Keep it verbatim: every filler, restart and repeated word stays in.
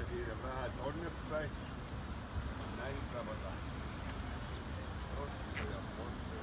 siitä vähän tonne päin. Näin tavataan. Tossa ja monta.